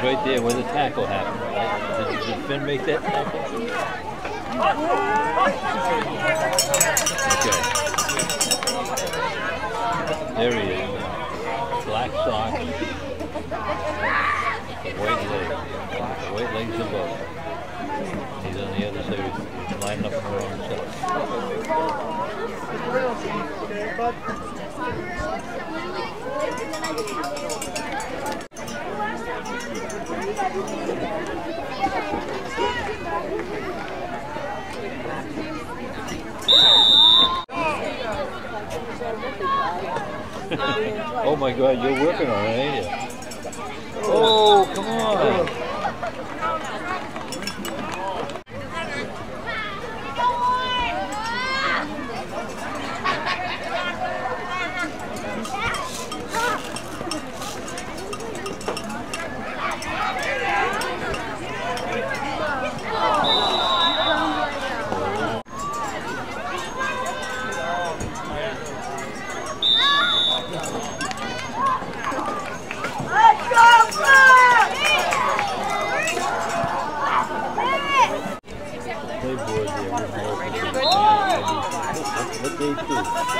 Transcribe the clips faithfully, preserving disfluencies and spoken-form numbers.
right there where the tackle happened. Right? Did, did Finn make that tackle? Okay. There he is. Black socks. The white leg. The white legs above. He's on the other side. He's lining up on the wrong side. Oh my God, you're working on it, ain't you? Oh, come on! What they do? What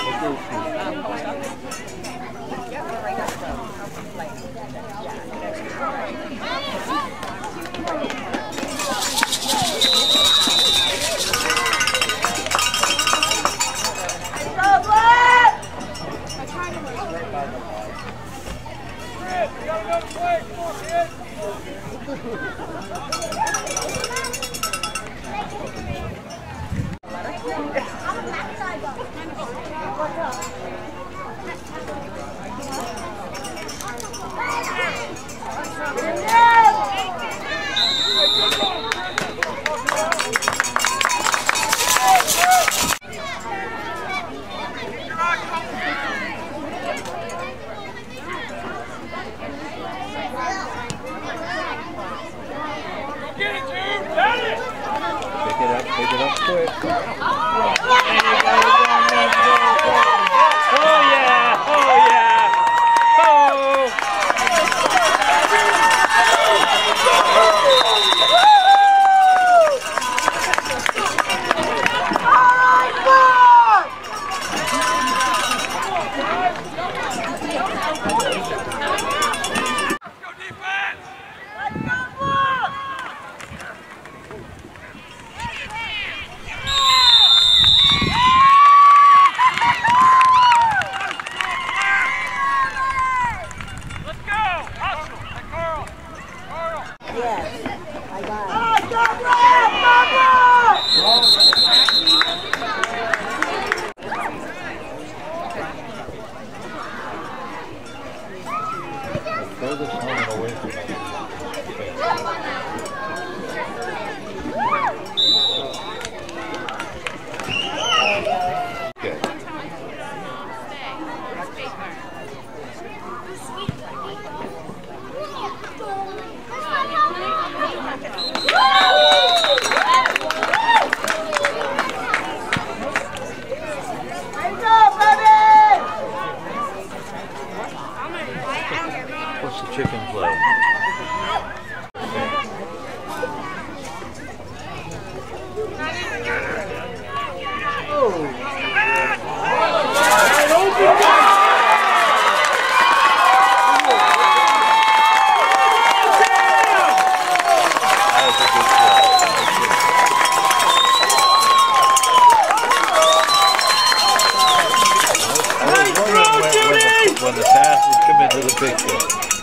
when the passes come into the picture.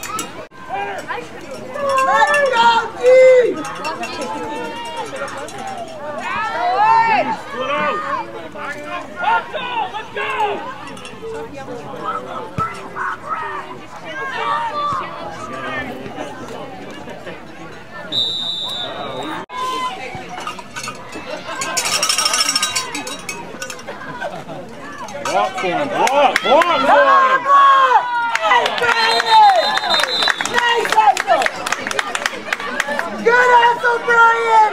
Let's go, D! Let's go! Walk for him, walk, walk for him! Nice, Brian! Nice hustle! Good hustle, Brian!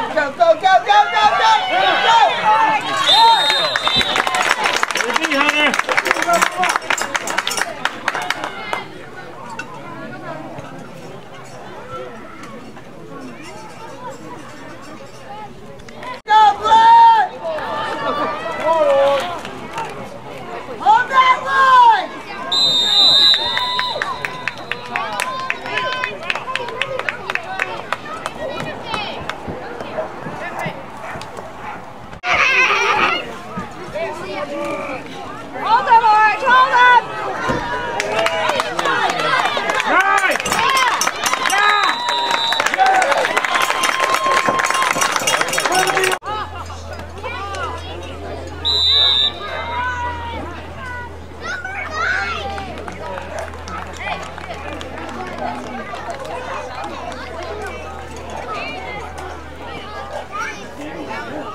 Go, go, go, go, go, go! Go! Good, Hunter. Go, Blake! Hold that line! Hold them, Orange, hold them! Right.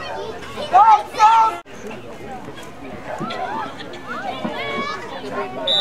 Go, go!